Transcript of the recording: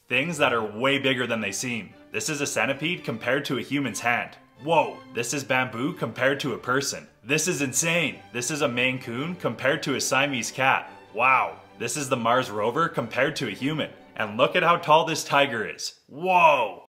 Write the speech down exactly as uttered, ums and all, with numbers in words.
Things that are way bigger than they seem. This is a centipede compared to a human's hand. Whoa, this is bamboo compared to a person. This is insane. This is a Maine Coon compared to a Siamese cat. Wow, this is the Mars rover compared to a human. And look at how tall this tiger is. Whoa!